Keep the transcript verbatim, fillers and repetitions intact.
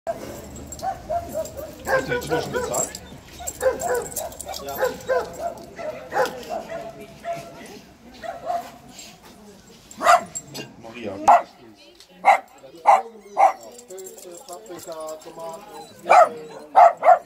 Hast du inzwischen bezahlt? Ja. Maria. Pilze, Paprika, Tomaten, Zwiebeln.